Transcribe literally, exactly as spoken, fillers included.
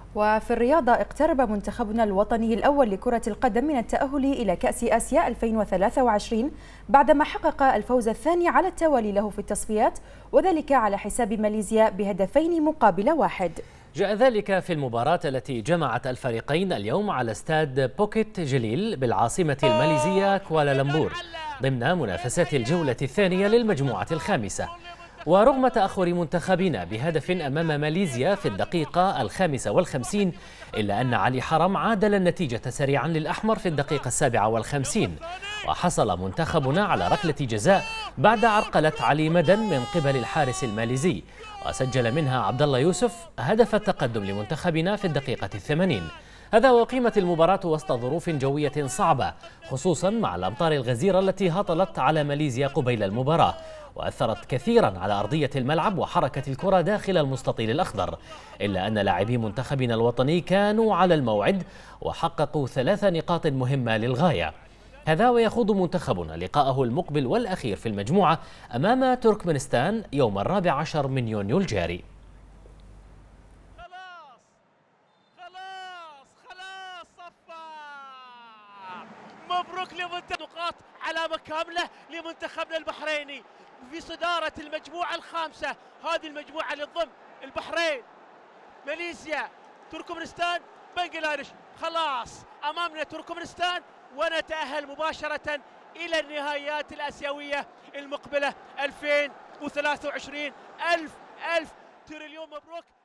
وفي الرياضة اقترب منتخبنا الوطني الأول لكرة القدم من التأهل إلى كأس آسيا ألفين وثلاثة وعشرين بعدما حقق الفوز الثاني على التوالي له في التصفيات، وذلك على حساب ماليزيا بهدفين مقابل واحد. جاء ذلك في المباراة التي جمعت الفريقين اليوم على استاد بوكيت جليل بالعاصمة الماليزية كوالالمبور ضمن منافسات الجولة الثانية للمجموعة الخامسة. ورغم تأخر منتخبنا بهدف أمام ماليزيا في الدقيقة الخامسة والخمسين، إلا أن علي حرم عادل النتيجة سريعا للأحمر في الدقيقة السابعة والخمسين، وحصل منتخبنا على ركلة جزاء بعد عرقلة علي مدن من قبل الحارس الماليزي، وسجل منها عبد الله يوسف هدف التقدم لمنتخبنا في الدقيقة الثمانين. هذا وقيمت المباراة وسط ظروف جوية صعبة، خصوصا مع الأمطار الغزيرة التي هطلت على ماليزيا قبيل المباراة، وأثرت كثيرا على أرضية الملعب وحركة الكرة داخل المستطيل الأخضر، إلا أن لاعبي منتخبنا الوطني كانوا على الموعد وحققوا ثلاث نقاط مهمة للغاية. هذا ويخوض منتخبنا لقاءه المقبل والأخير في المجموعة أمام تركمانستان يوم الرابع عشر من يونيو الجاري. خلاص خلاص خلاص صفى. مبروك لمنتخب، نقاط علامة كاملة لمنتخبنا البحريني في صدارة المجموعة الخامسة. هذه المجموعة اللي تضم البحرين، ماليزيا، تركمانستان، بنغلاديش. خلاص أمامنا تركمانستان ونتأهل مباشرة إلى النهائيات الآسيوية المقبلة ألفين وثلاثة وعشرين. ألف ألف تريليون مبروك.